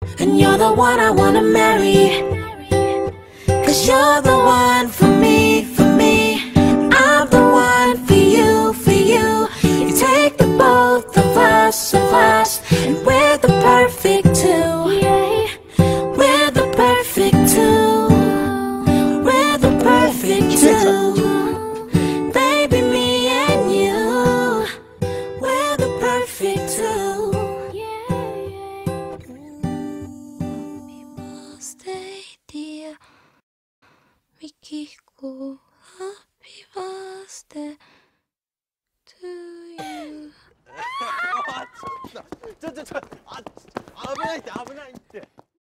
And you're the one I wanna marry. 'Cause you're the one for me, for me. I'm the one for you, for you. You take the both of us, and we're the perfect two. We're the perfect two. We're the perfect two. Baby, me and you. We're the perfect two. Happy birthday, dear Mikiko. Happy birthday to you. 아, 참나. 아,危ないって危ないって。